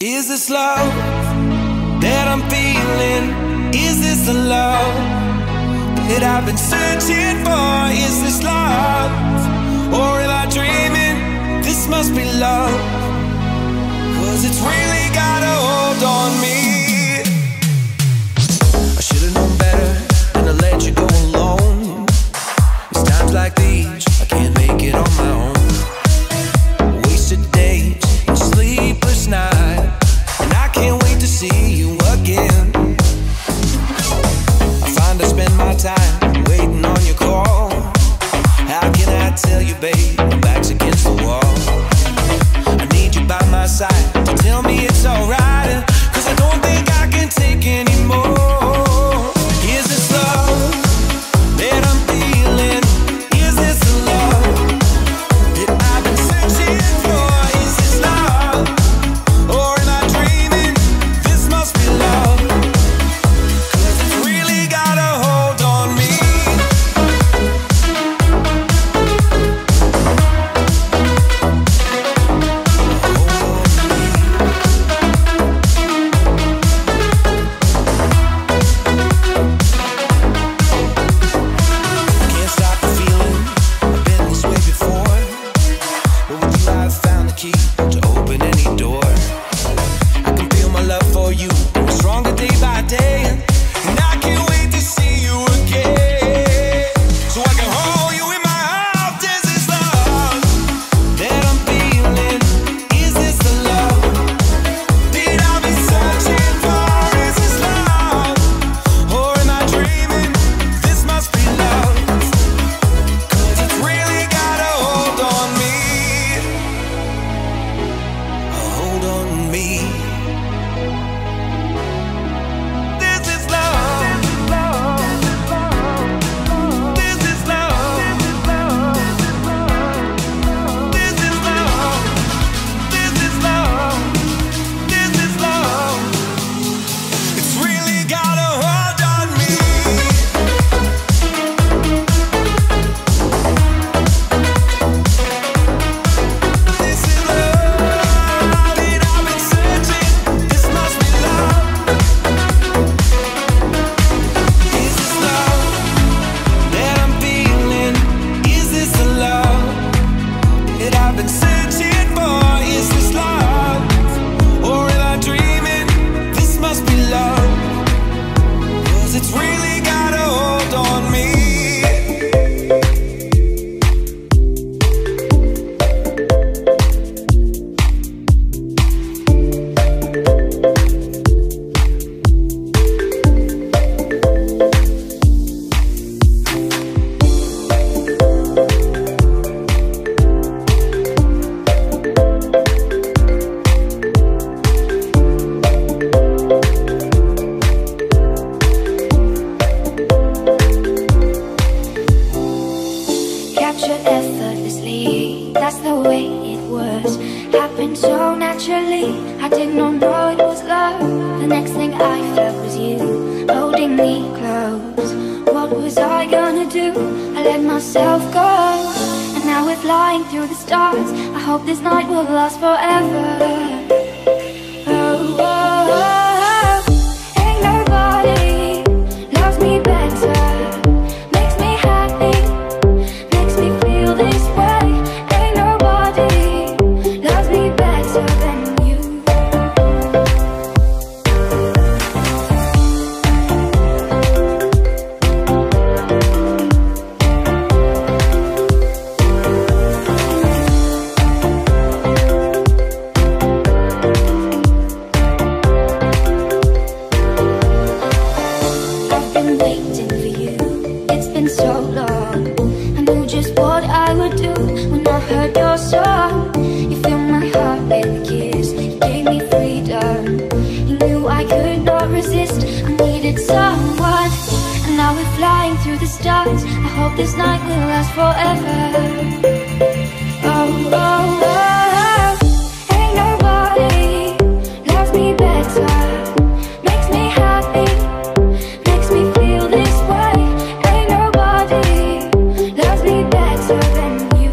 Is this love that I'm feeling? Is this the love that I've been searching for? Is this love, or am I dreaming? This must be love, 'cause it's really got a hold on me. I should've known better than to let you go alone. It's times like these I can't make it on my own. Wasted days and sleepless nights, and I can't wait to see you again. I find I spend my time waiting on your call. How can I tell you, babe, my back's against the wall? I need you by my side to tell me it's alright, 'cause I don't think I can take anymore. Is this love that I'm feeling? Is this the love that I've been searching for? Is this love, or am I dreaming? This must be love, 'cause it's really got a hold on me. Can't stop the feeling, I've been this way before, but with you I've found the key to open any door. I can feel my love for you stronger day by day, and I can't wait to see you again, so I can hold you in my arms. Is this love that I'm feeling? Is this the love that I've been searching for? Is this love, or am I dreaming? This must be love, 'cause it's really got a hold on me. A hold on me. This is love. This is love. This is love. This is love. This is love. It's really got a hold on me. This is love that I've been searching. This must be love. Is this love that I'm feeling? Is this the love that I've been searching for? Is this love, or am I dreaming? This must be love, 'cause it's really got a hold on me. Captured effortlessly, that's the way it was. Happened so naturally, I did not know it was love. The next thing I felt was you holding me close. What was I gonna do? I let myself go, and now we're flying through the stars. I hope this night will last forever. Oh, oh, oh. Ain't nobody loves me better, makes me happy, makes me feel this way. Ain't nobody loves me better than you. I've been waiting for you, it's been so long. I knew just what I would do when I heard your song. You filled my heart with a kiss, you gave me freedom. You knew I could not resist, I needed someone. And now we're flying through the stars. I hope this night will last forever. Oh, oh, oh. Ain't nobody loves me better, makes me happy, makes me feel this way. Ain't nobody loves me better than you.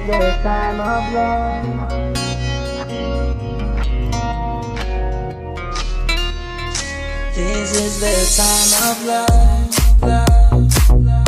the time of love. This is the time of love, love, love.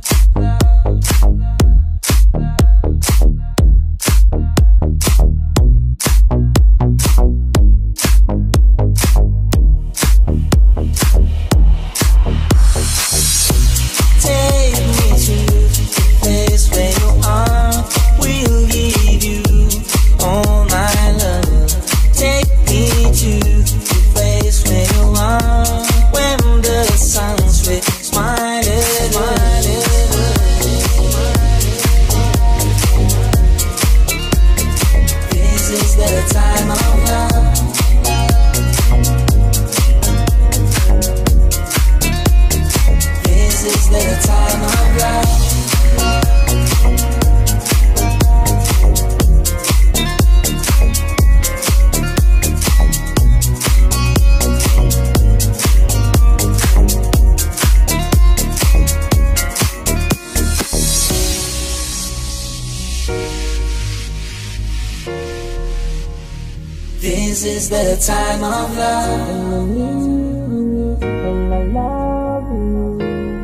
This is the time of love, and I love you.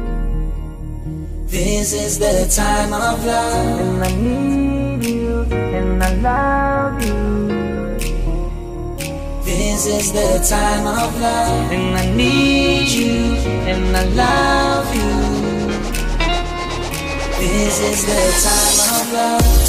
This is the time of love, and I need you, and I love you. This is the time of love, and I need you, and I love you. This is the time of love.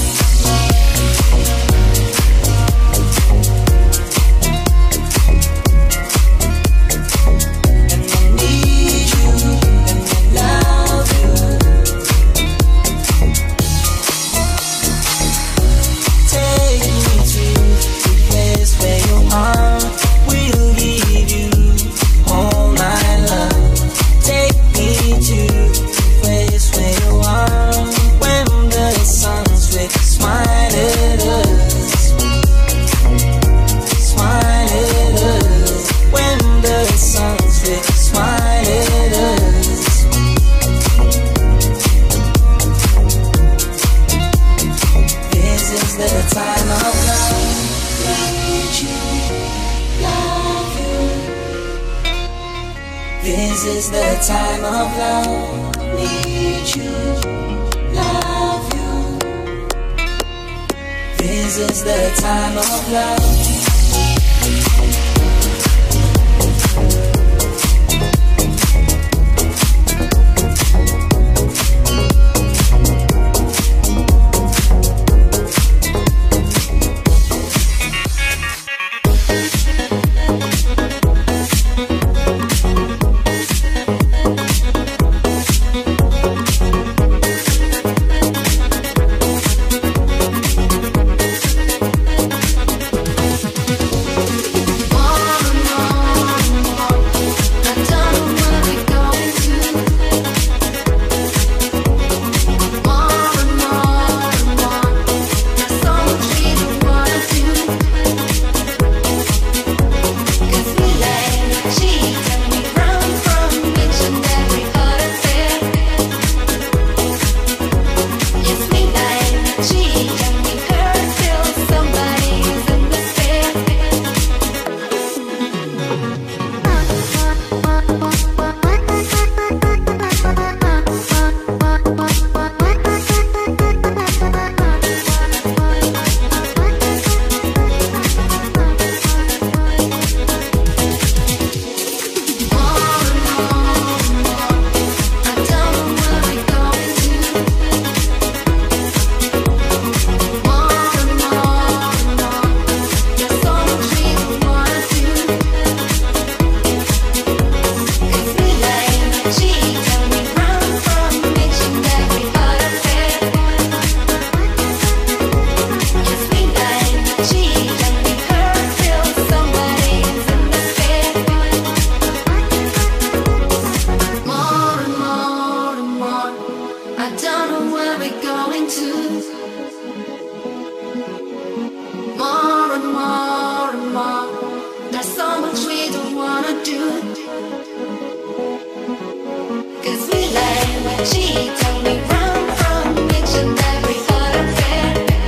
This is the time of love. Need you, love you. This is the time of love. She told me run from each and every other fair.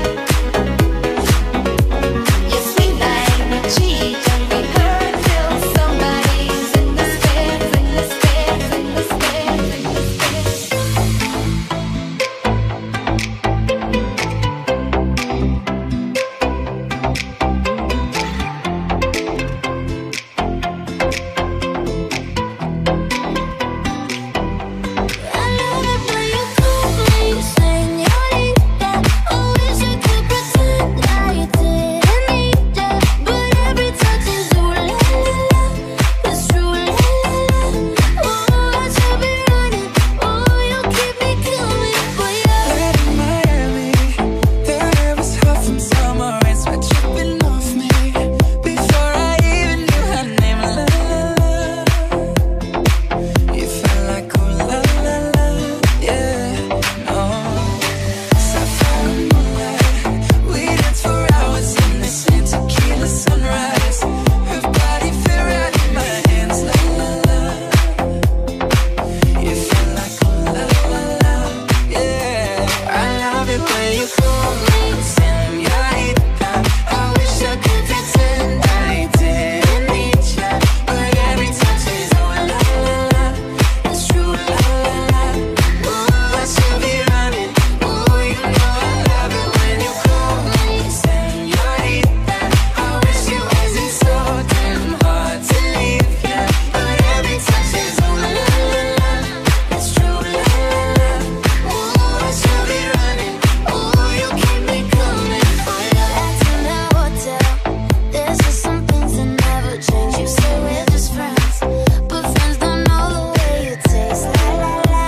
call me señorita. I wish I could pretend I didn't need ya, but every touch is oh la la la. It's true la la la. Ooh, I should be running. Ooh, you know I love it when you call me señorita. I wish it wasn't so damn hard to leave ya, but every touch is oh la la la. It's true la la la. Ooh, I should be running. Ooh, you keep me coming for ya. Back in the hotel, there's just some things that never change. You say we're just friends, but friends don't know the way you taste. La la la.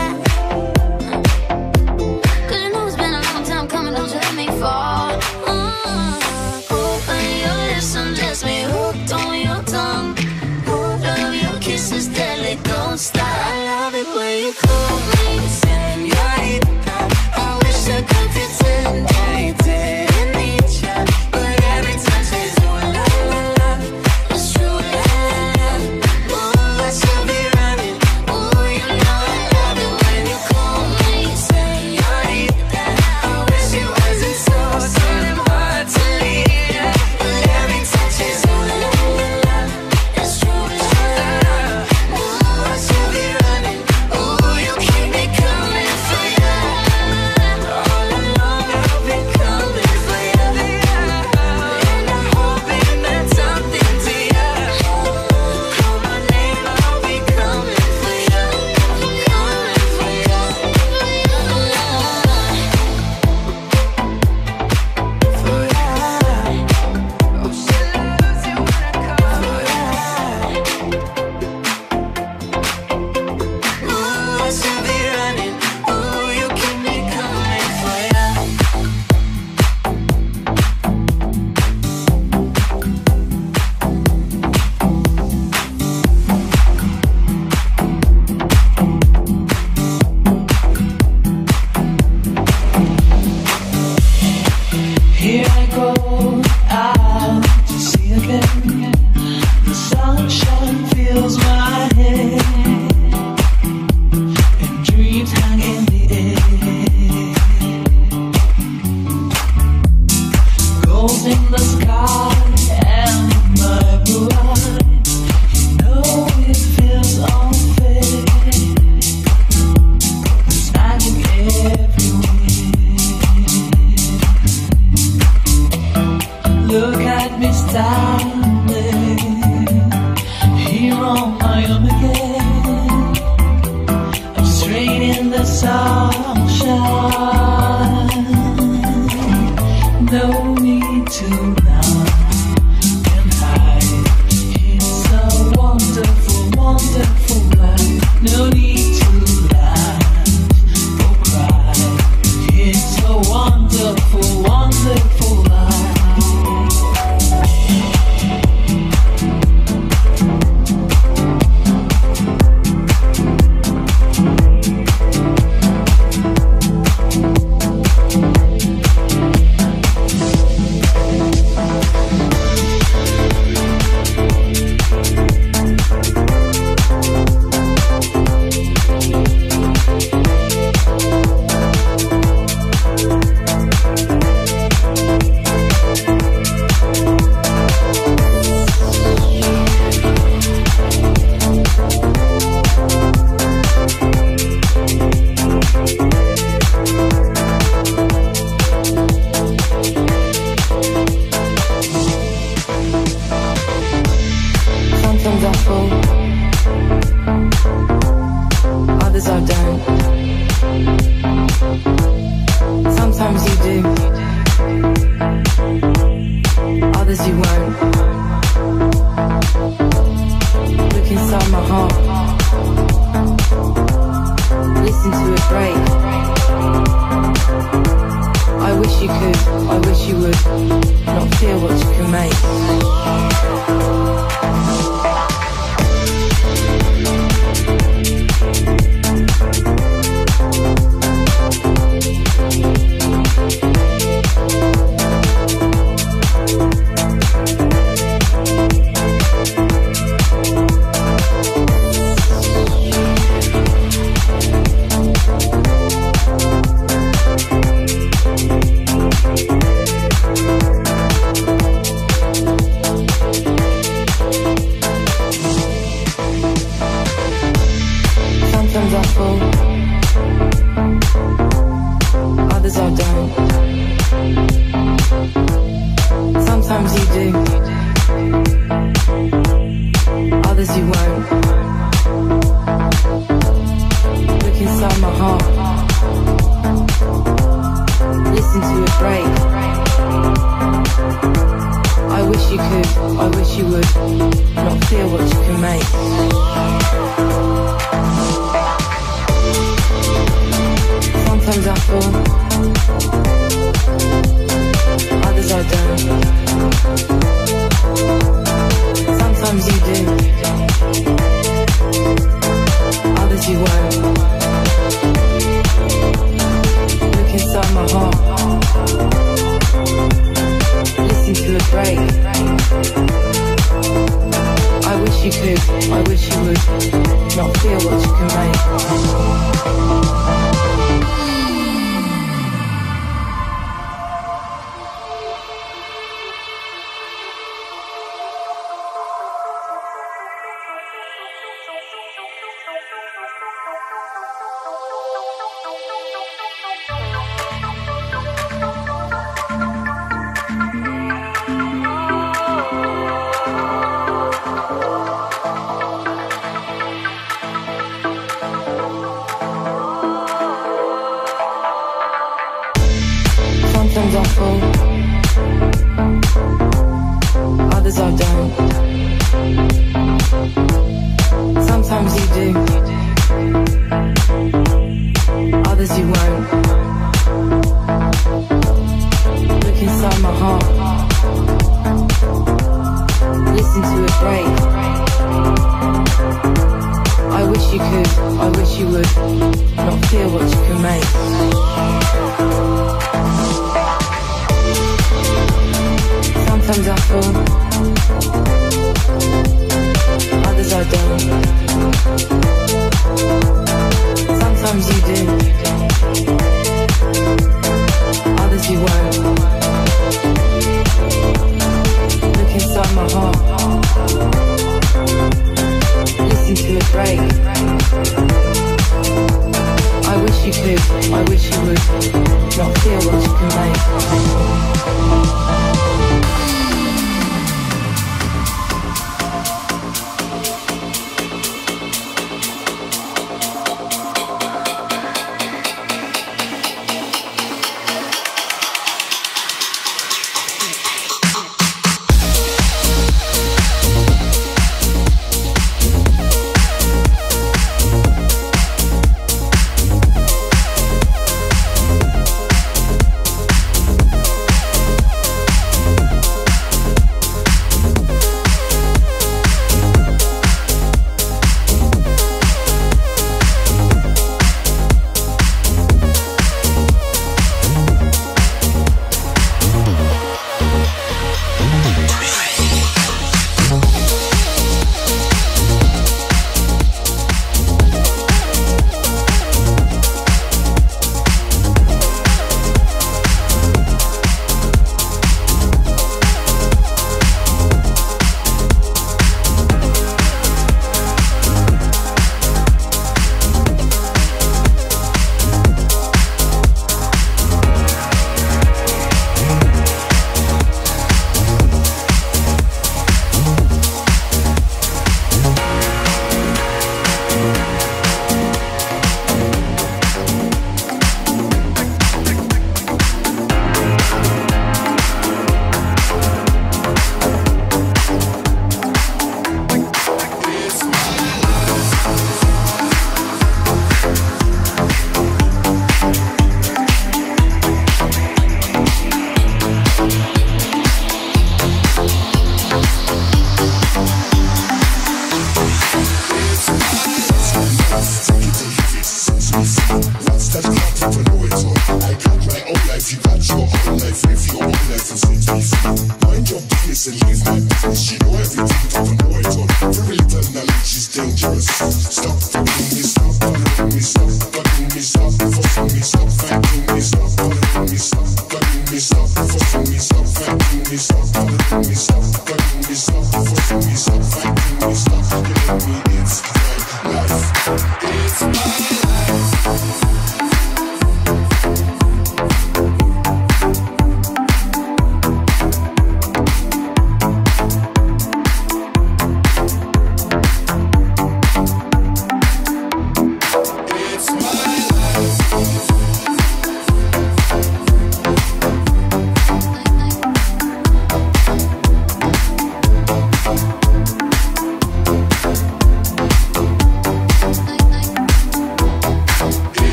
'Cause you know it's been a long time coming, don't you let me fall. Open your lips and bless me, hooked on your tongue. Love your kisses deadly, don't stop. I love it when you call me señorita. I wish I could pretend I didn't need ya, but every touch is oh la la la. It's true la la la. Ooh, I should be running. Ooh, you know I love it when you call me señorita. I wish it wasn't so damn hard to leave ya, but every touch is oh la la la. It's true la la la. Ooh, I should be running. Ooh, you keep me coming for ya. All along I've been coming for ya, and I'm hoping that something to ya. Call my name, I'll be coming for ya, coming for ya, for ya. Oh, she loves it when I call for ya. Ooh, I should be running. Ooh, you keep me coming for ya. Here I go out to sea again. The sunshine fills my head, and dreams hang in the air. Gold in the sky and my blue eyes. You know it feels unfair. There's magic everywhere. Look at me standing here on my own again. I'm straight in the sunshine. No need to run and hide. It's a wonderful, wonderful life. No need to laugh or cry. It's a wonderful, wonderful life. Sometimes I fall, others I don't. Sometimes you do, others you won't. Look inside my heart, listen to it break. I wish you could, I wish you would not feel what you can make. you could, I wish you would not feel what you can make. Sometimes I fall, others I don't. Sometimes you do, others you won't. Look inside my heart, listen to it break. I wish you could, I wish you would not feel what you can make. Sometimes I fall, others I don't. Sometimes you do, others you won't. Look inside my heart, listen to it break. I wish you could, I wish you would not feel what you can make. Sometimes I fall, others I don't. Sometimes you do, others you won't. Look inside my heart, listen to it break. I wish you could, I wish you would not feel what you can make.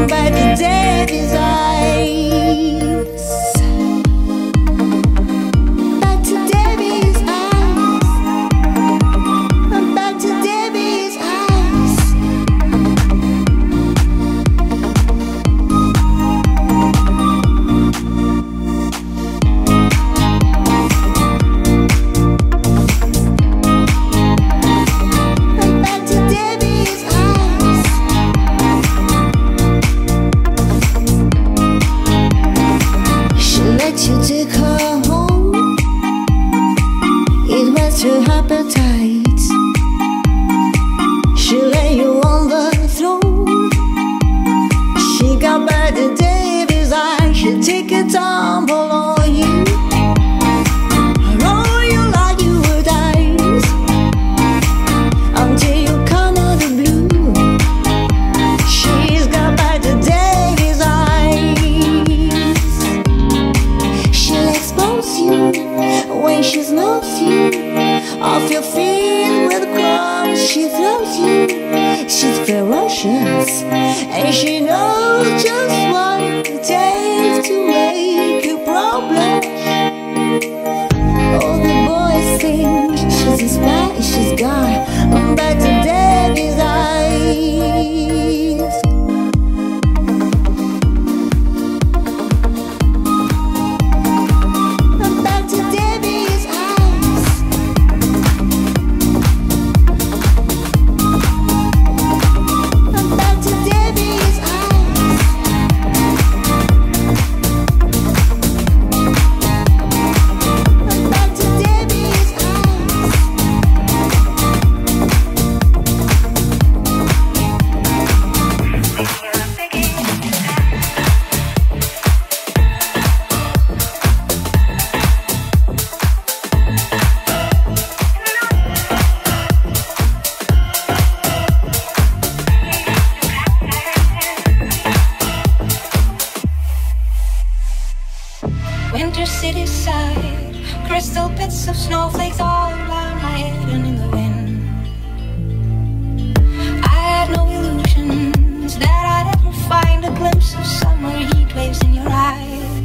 by the devil's eyes. Back to Debbie's eyes. Back to Debbie's eyes. Back to Debbie's eyes. She let you take her home. It was her appetite. She lay you on the throne. She got by the devil's eye. She'll take a tumble on you. Roll you like you were dice until you come out the blue. She's got by the devil's eyes. She'll expose you when she smells you off your feet with crumbs. She throws you. She's ferocious and she knows just what it takes to make you problem. All the boys think she's a spy. She's got back to Debbie's eyes. Back to Debbie's eyes. Back to Debbie's eyes. Back to Debbie's eyes. Winter city side, crystal bits of snowflakes all around my head and in the wind. I had no illusions that I'd ever find a glimpse of summer heat waves in your eyes.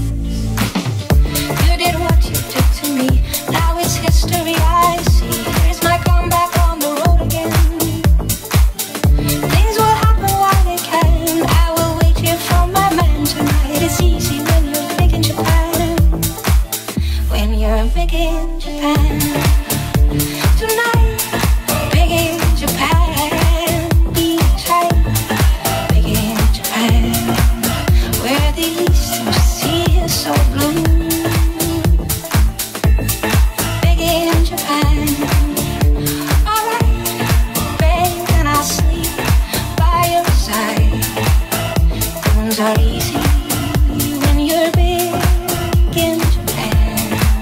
You did what you did to me, now it's history I see. Here's my comeback on the road again. Things will happen while they can. I will wait here for my man tonight. It's easy when you're big in Japan. When you're big in Japan. Tonight, big in Japan. Be tight, big in Japan. Where the eastern sea is so blue. Big in Japan. Alright, babe, and I'll sleep by your side. Things are easy when you're big in Japan.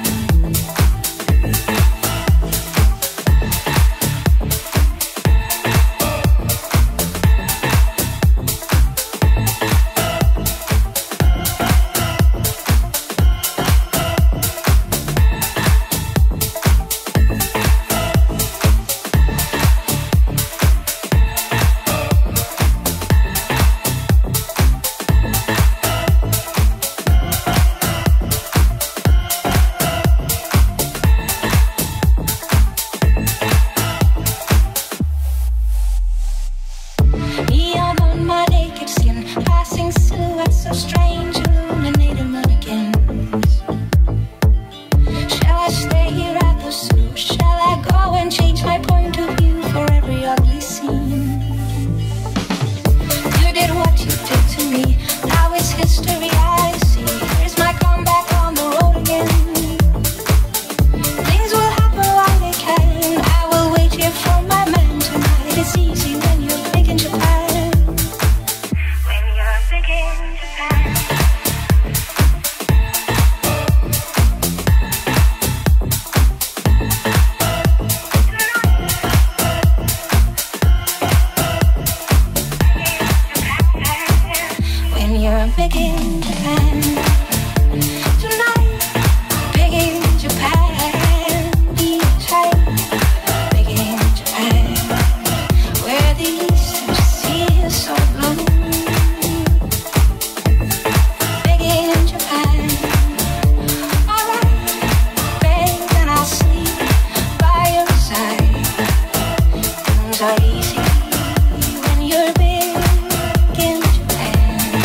Neon on my naked skin, passing silhouettes of strange illuminated mannequins. Shall I stay here at the zoo? Shall I go and change my point of view for every ugly scene? You did what you did to me, now it's history I see. Here's my comeback on the road again. Things will happen while they can. I will wait here for my man tonight. It's easy when you're big in Japan. When you're big in Japan. When you're big in Japan. Tonight, big in Japan. Be tight, big in Japan. Where the eastern sea is so blue. crazy when you're big in Japan.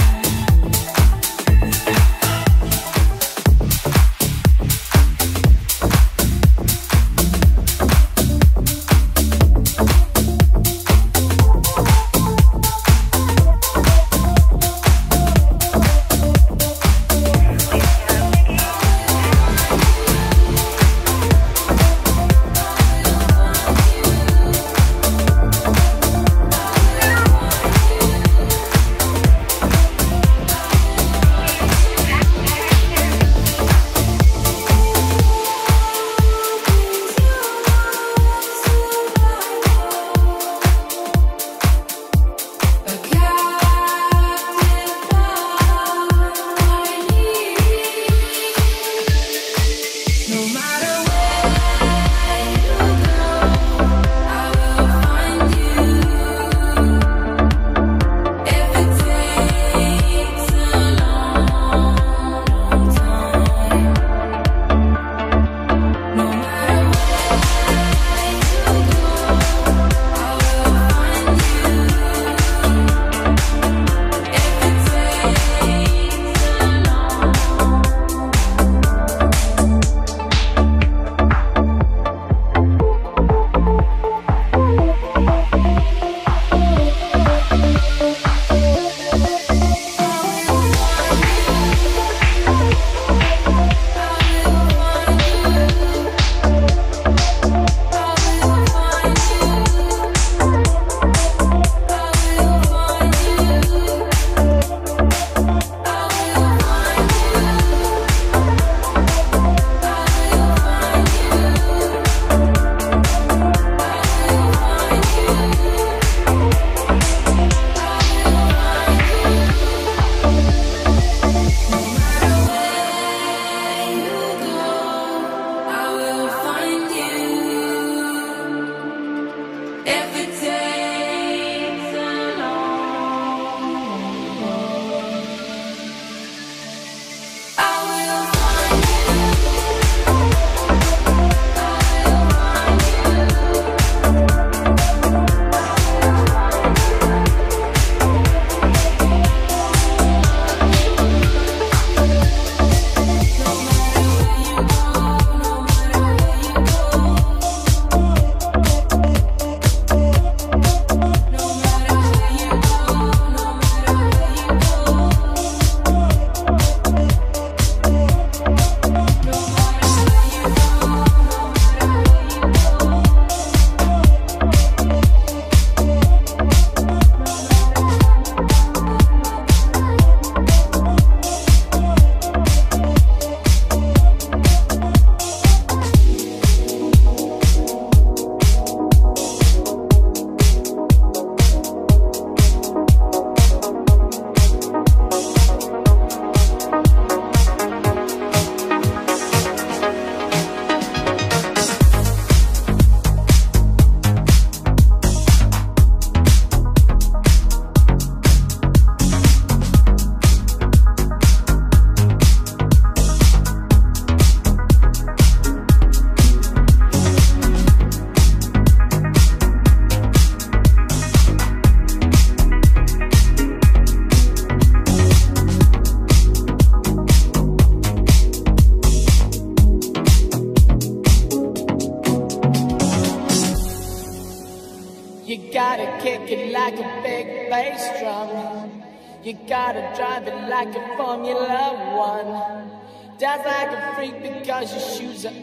You gotta kick it like a big bass drum. You gotta drive it like a Formula One. Dance like a freak because your shoes are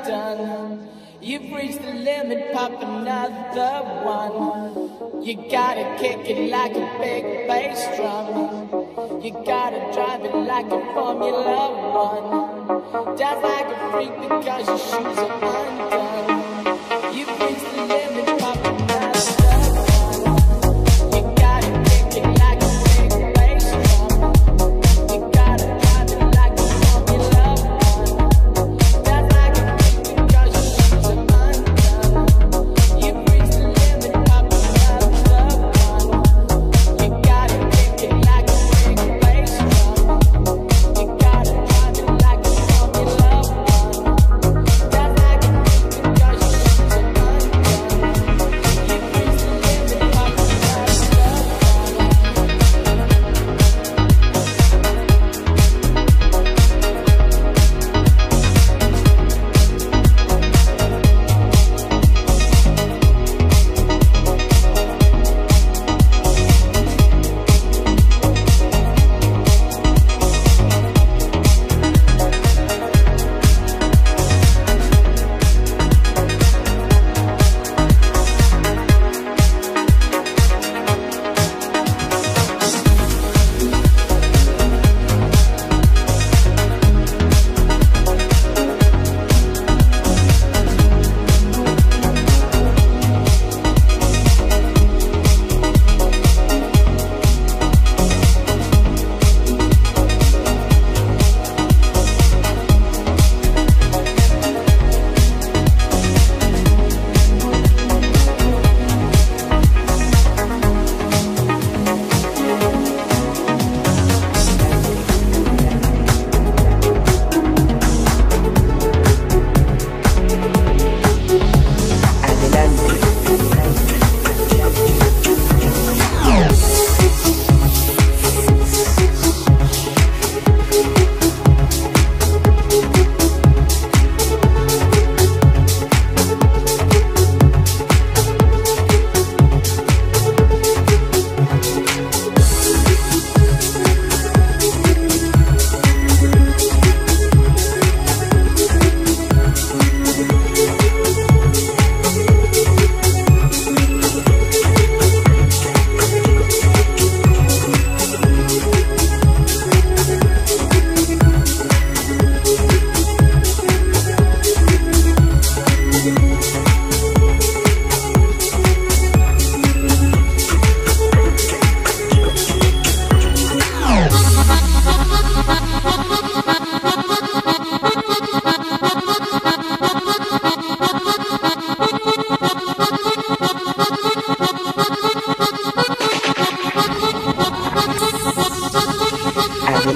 undone. You've reached the limit, pop another one. You gotta kick it like a big bass drum. You gotta drive it like a Formula One. Dance like a freak because your shoes are undone. You've reached the limit, pop another one. You gotta kick it like a big bass drum. You gotta drive it like a Formula One. Dance like a freak because your shoes are undone. You've reached the limit, pop another one. You gotta kick it like a big bass drum. You gotta drive it like a Formula One. Dance like a freak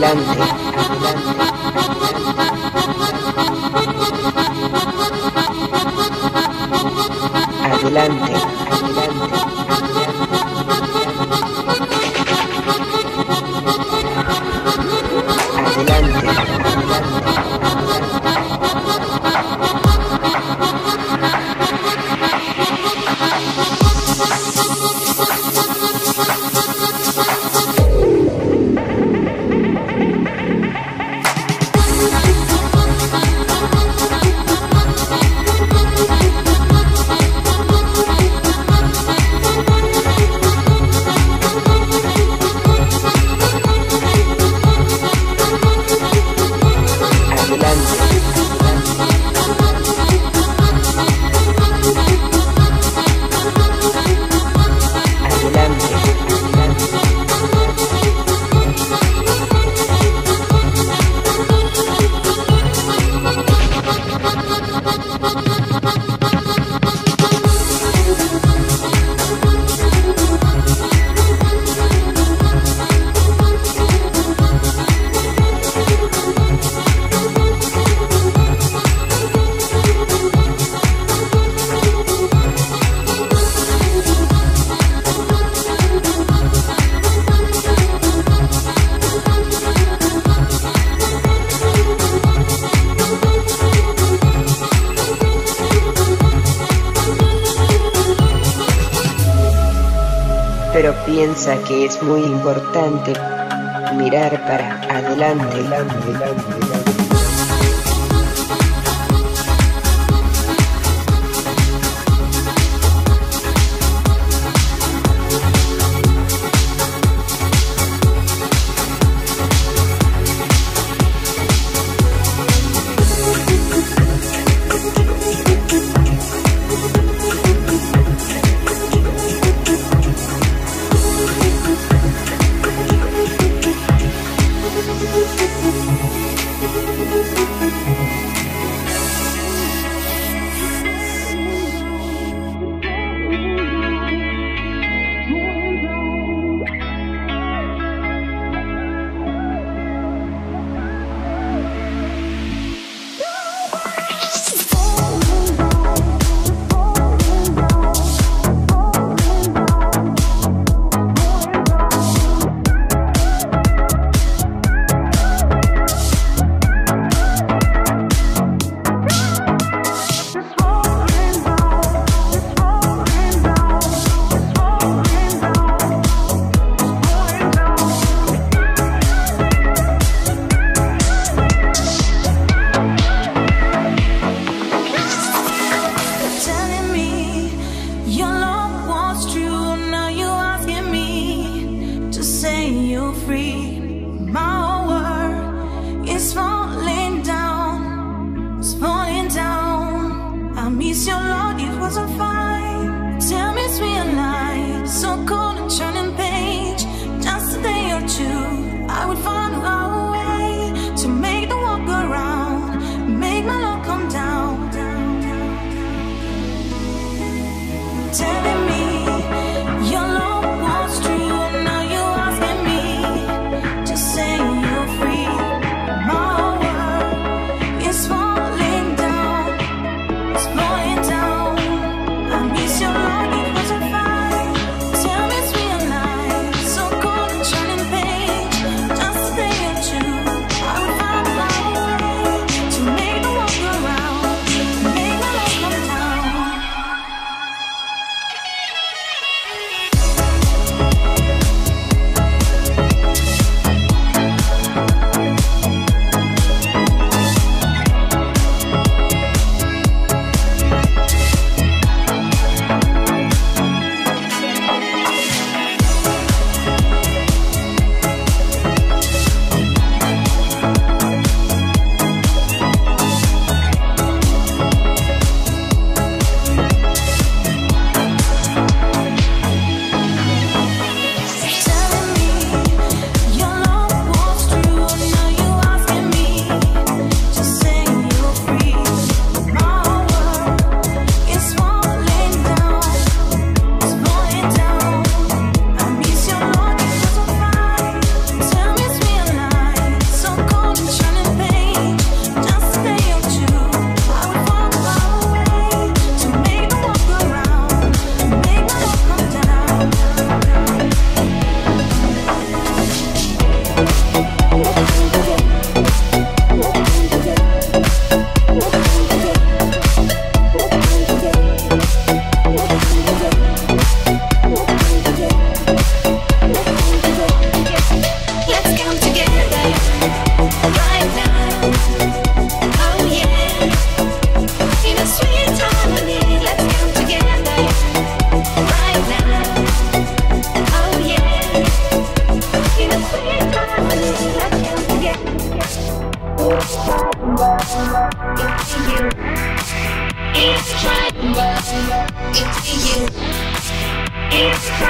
Adelante, adelante, pero piensa que es muy importante mirar para adelante.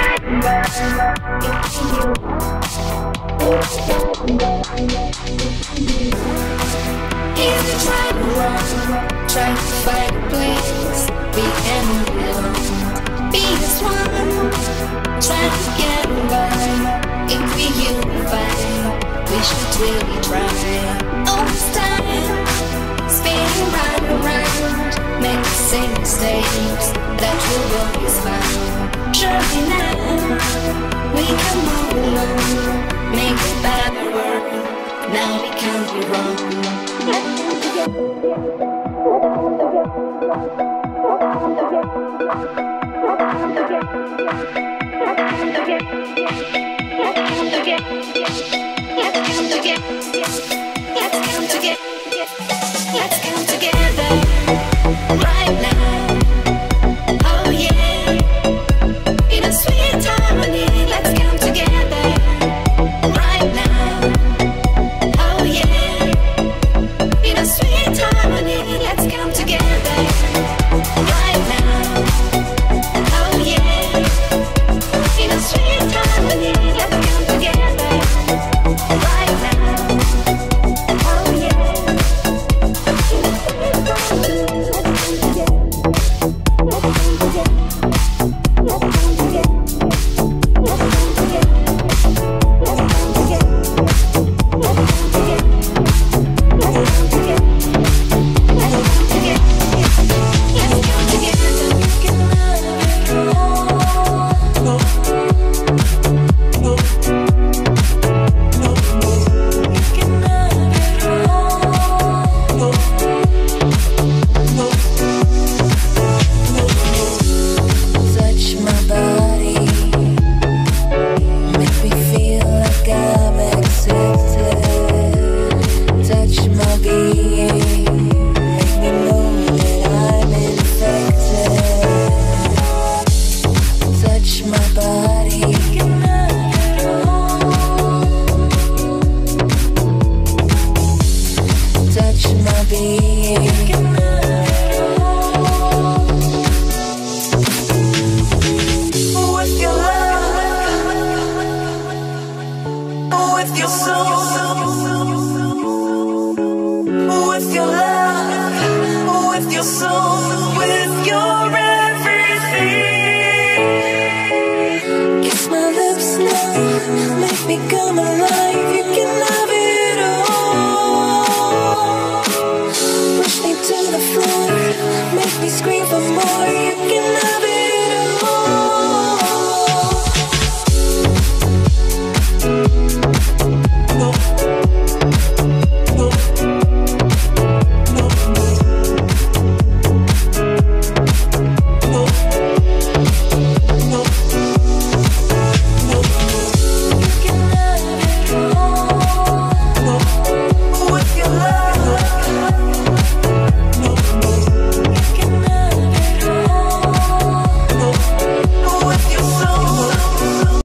Trying to find a place we can build. Be as one, trying to get by. If we unify, we should really try. All this time, spinning round and round, make the same mistakes that will always find. Surely now, we can move along, make a better world. Now we can't be wrong. Let's come together right now. Oh yeah, in a sweet harmony. Let's come together right now. Oh yeah, in a sweet harmony. Let's come together right now. Oh yeah, in a sweet harmony. Let's come together right now. Oh yeah. Make me come alive.